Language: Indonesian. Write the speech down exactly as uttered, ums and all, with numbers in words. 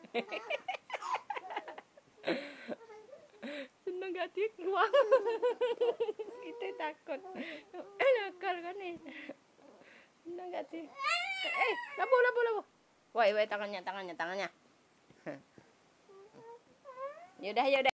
Seneng gak dikuang. Kita takut. Eh nakal kan nih. Seneng gak di. Eh, labu labu labu. Woi woi tangannya tangannya tangannya. Yaudah yaudah.